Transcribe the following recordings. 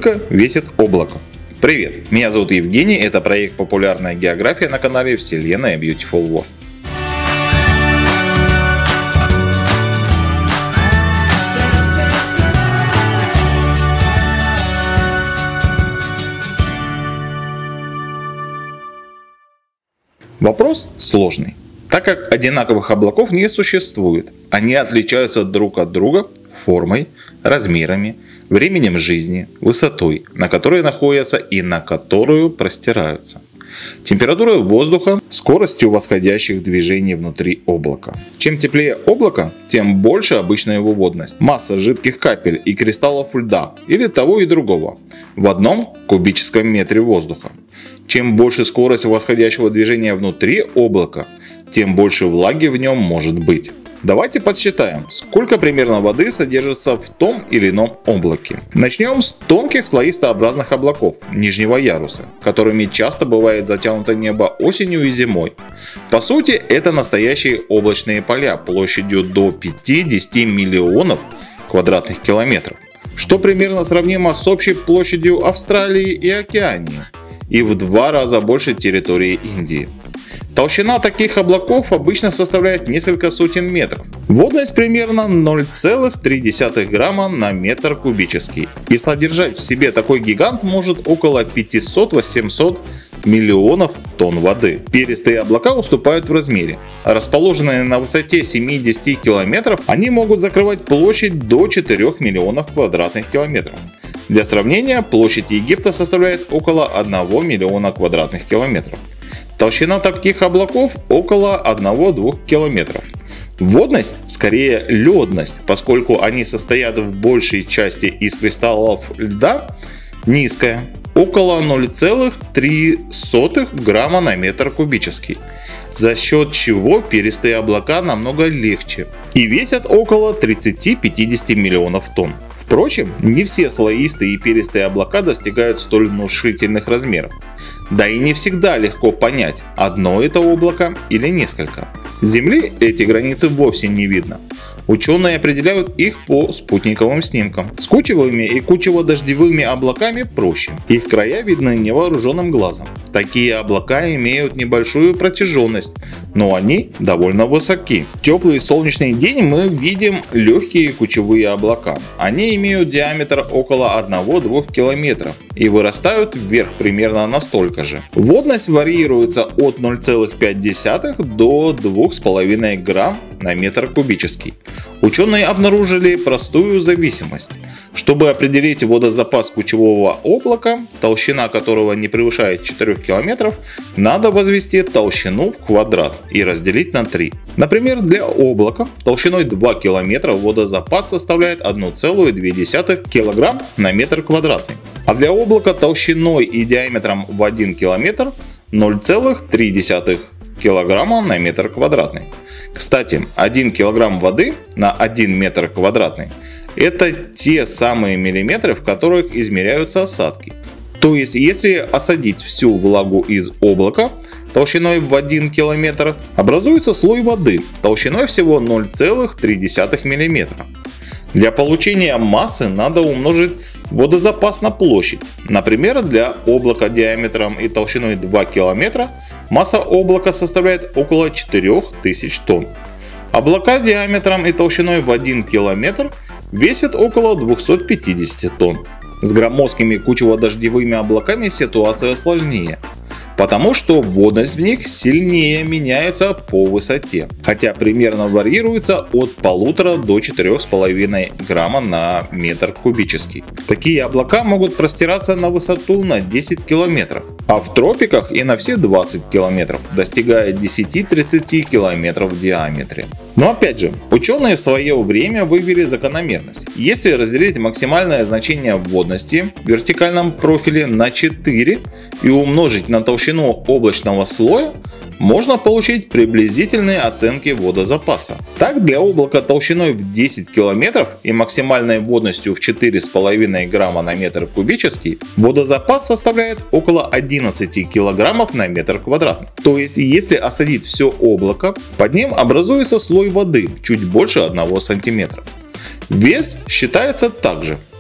Сколько весит облако? Привет, меня зовут Евгений, это проект «Популярная география» на канале Вселенная Beautiful World. Вопрос сложный, так как одинаковых облаков не существует. Они отличаются друг от друга формой, размерами, временем жизни, высотой, на которой находятся и на которую простираются, температурой воздуха, скоростью восходящих движений внутри облака. Чем теплее облако, тем больше обычная его водность, масса жидких капель и кристаллов льда или того и другого в одном кубическом метре воздуха. Чем больше скорость восходящего движения внутри облака, тем больше влаги в нем может быть. Давайте подсчитаем, сколько примерно воды содержится в том или ином облаке. Начнем с тонких слоистообразных облаков нижнего яруса, которыми часто бывает затянуто небо осенью и зимой. По сути, это настоящие облачные поля площадью до 5-10 миллионов квадратных километров, что примерно сравнимо с общей площадью Австралии и Океании, и в 2 раза больше территории Индии. Толщина таких облаков обычно составляет несколько сотен метров. Водность примерно 0,3 грамма на метр кубический. И содержать в себе такой гигант может около 500-800 миллионов тонн воды. Перистые облака уступают в размере. Расположенные на высоте 70 километров, они могут закрывать площадь до 4 миллионов квадратных километров. Для сравнения, площадь Египта составляет около 1 миллиона квадратных километров. Толщина таких облаков около 1-2 километров. Водность скорее ледность, поскольку они состоят в большей части из кристаллов льда, низкая, около 0,3 грамма на метр кубический, за счет чего перистые облака намного легче и весят около 30-50 миллионов тонн. Впрочем, не все слоистые и перистые облака достигают столь внушительных размеров. Да и не всегда легко понять, одно это облако или несколько. С Земли эти границы вовсе не видно. Ученые определяют их по спутниковым снимкам. С кучевыми и кучево-дождевыми облаками проще. Их края видны невооруженным глазом. Такие облака имеют небольшую протяженность, но они довольно высоки. В теплый солнечный день мы видим легкие кучевые облака. Они имеют диаметр около 1-2 километров и вырастают вверх примерно настолько же. Водность варьируется от 0,5 до 2,5 грамм на метр кубический. Ученые обнаружили простую зависимость. Чтобы определить водозапас кучевого облака, толщина которого не превышает 4 километров, надо возвести толщину в квадрат и разделить на 3. Например, для облака толщиной 2 километра водозапас составляет 1,2 килограмм на метр квадратный, а для облака толщиной и диаметром в 1 километр 0,3 килограмма на метр квадратный. Кстати, 1 килограмм воды на 1 метр квадратный – это те самые миллиметры, в которых измеряются осадки. То есть, если осадить всю влагу из облака толщиной в 1 километр, образуется слой воды толщиной всего 0,3 миллиметра. Для получения массы надо умножить водозапас на площадь. Например, для облака диаметром и толщиной 2 километра масса облака составляет около 4000 тонн. Облака диаметром и толщиной в 1 километр весят около 250 тонн. С громоздкими кучево-дождевыми облаками ситуация сложнее, потому что водность в них сильнее меняется по высоте, хотя примерно варьируется от 1,5 до 4,5 грамма на метр кубический. Такие облака могут простираться на высоту на 10 километров, а в тропиках и на все 20 километров, достигая 10-30 километров в диаметре. Но опять же, ученые в свое время вывели закономерность. Если разделить максимальное значение водности в вертикальном профиле на 4 и умножить на толщину облачного слоя, можно получить приблизительные оценки водозапаса. Так, для облака толщиной в 10 километров и максимальной водностью в 4,5 грамма на метр кубический, водозапас составляет около 11 килограммов на метр квадратный. То есть, если осадить все облако, под ним образуется слой воды чуть больше 1 сантиметра. Вес считается также.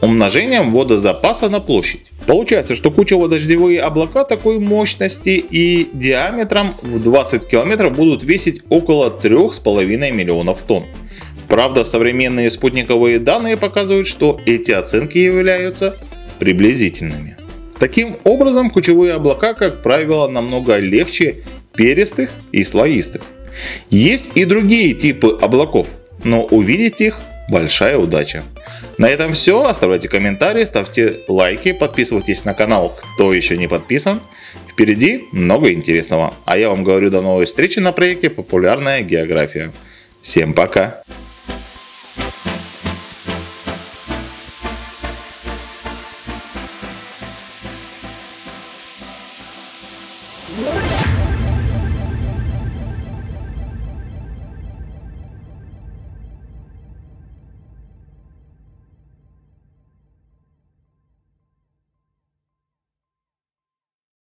умножением водозапаса на площадь. Получается, что кучево-дождевые облака такой мощности и диаметром в 20 километров будут весить около 3,5 миллионов тонн. Правда, современные спутниковые данные показывают, что эти оценки являются приблизительными. Таким образом, кучевые облака, как правило, намного легче перистых и слоистых. Есть и другие типы облаков, но увидеть их – большая удача. На этом все. Оставляйте комментарии, ставьте лайки, подписывайтесь на канал, кто еще не подписан. Впереди много интересного. А я вам говорю до новой встречи на проекте «Популярная география». Всем пока!